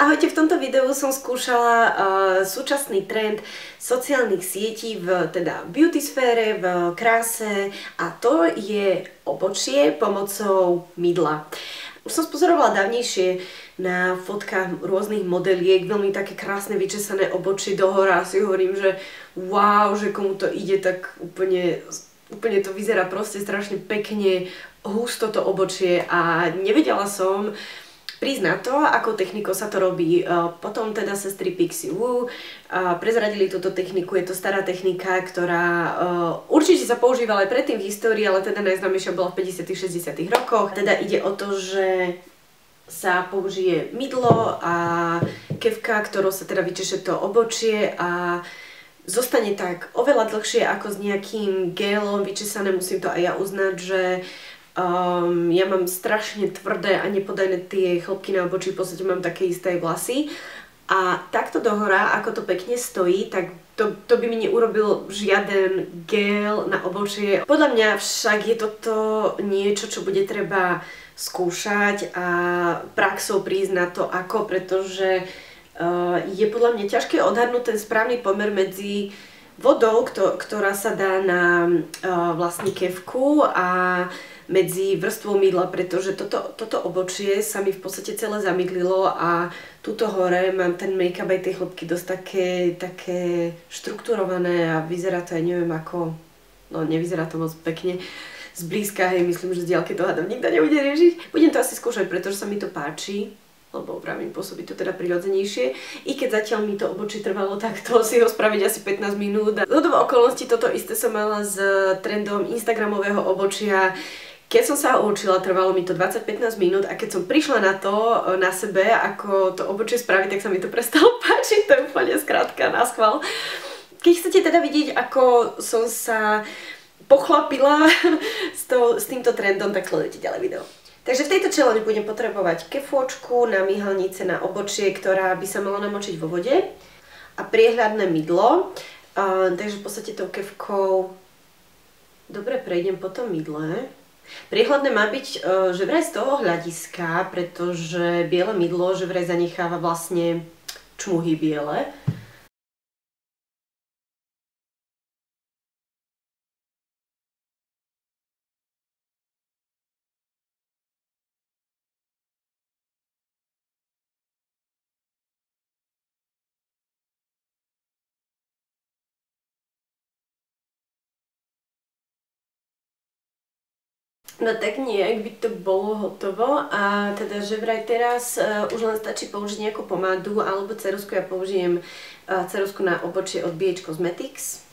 Ahojte, v tomto videu som skúšala súčasný trend sociálnych sietí v beauty sfére, v kráse a to je obočie pomocou mydla. Už som spozorovala dávnejšie na fotkách rôznych modeliek, veľmi také krásne vyčesané obočie dohora a si hovorím, že wow, že komu to ide, tak úplne to vyzerá proste strašne pekne, husto to obočie a nevedela som prísť na to, akou technikou sa to robí. Potom teda sestry Pixie Woo prezradili túto techniku. Je to stará technika, ktorá určite sa používala aj predtým v histórii, ale teda najznámejšia bola v 50. 60. rokoch. Teda ide o to, že sa použije mydlo a kefka, ktorou sa teda vyčeše to obočie a zostane tak oveľa dlhšie ako s nejakým gélom vyčesané. Musím to aj ja uznať, že ja mám strašne tvrdé a nepodajné tie chlopky na obočí, v podstate mám také isté vlasy a takto dohora, ako to pekne stojí, tak to by mi neurobil žiaden gel na obočie. Podľa mňa však je toto niečo, čo bude treba skúšať a praxou prísť na to ako, pretože je podľa mňa ťažké odhadnúť ten správny pomer medzi vodou, ktorá sa dá na vlastne kefku a medzi vrstvou mydla, pretože toto obočie sa mi v podstate celé zamydlilo a tuto hore mám ten make-up aj tie chlopky dosť také štrukturované a vyzerá to, ja neviem ako, no nevyzerá to moc pekne zblízka, hej, myslím, že z diaľky to hádam nikto nebude riešiť. Budem to asi skúšať, pretože sa mi to páči, lebo vravím, pôsobí to teda prirodzenejšie. I keď zatiaľ mi to obočie trvalo takto si ho spraviť asi 15 minút. Z okolností toto isté som mala s trendom instagramového obočia. Keď som sa ho učila, trvalo mi to 20-15 minút a keď som prišla na to, na sebe, ako to obočie spraviť, tak sa mi to prestalo páčiť, to je úplne skrátka naschvál. Keď chcete teda vidieť, ako som sa pochlapila s týmto trendom, tak sledujte ďalej video. Takže v tejto challenge budem potrebovať kefôčku na myhalnice na obočie, ktorá by sa mala namočiť vo vode a priehľadné mydlo. Takže v podstate tou kefkou dobre prejdem po tom mydle. Priehľadné má byť, že vraj z toho hľadiska, pretože biele mydlo, že vraj zanecháva vlastne čmuhy biele. No tak nejak by to bolo hotovo a teda, že vraj teraz už len stačí použiť nejakú pomádu alebo ceruzku. Ja použijem ceruzku na obočie od BH Cosmetics.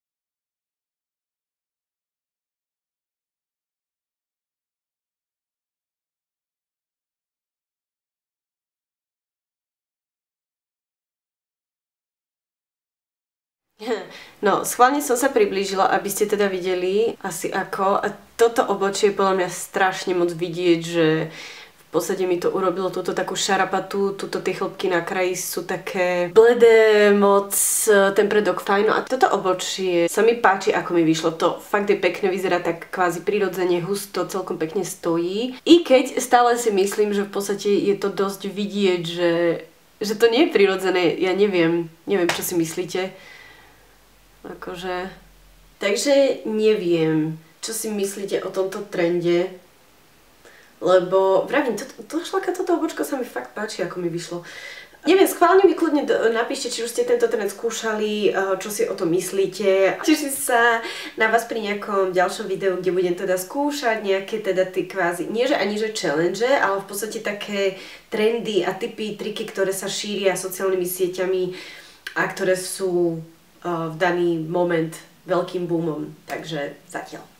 No, schválne som sa priblížila, aby ste teda videli asi ako. A toto obočie je podľa mňa strašne moc vidieť, že v podstate mi to urobilo túto takú šarapatu, túto tie chlopky na kraji sú také bledé, moc ten predok fajn. No a toto obočie sa mi páči, ako mi vyšlo. To fakt je pekne, vyzerá tak kvázi prirodzene, husto, celkom pekne stojí. I keď stále si myslím, že v podstate je to dosť vidieť, že to nie je prirodzené. Ja neviem, čo si myslíte. Akože. Takže neviem, čo si myslíte o tomto trende, lebo vravím, toto obočko sa mi fakt páči, ako mi vyšlo. Neviem, schválne mi kľudne napíšte, či už ste tento trend skúšali, čo si o tom myslíte. Teším sa na vás pri nejakom ďalšom videu, kde budem teda skúšať nejaké teda tie kvázi, nie že ani že challenge, ale v podstate také trendy a typy, triky, ktoré sa šíria sociálnymi sieťami a ktoré sú v daný moment veľkým boomom. Takže zatiaľ.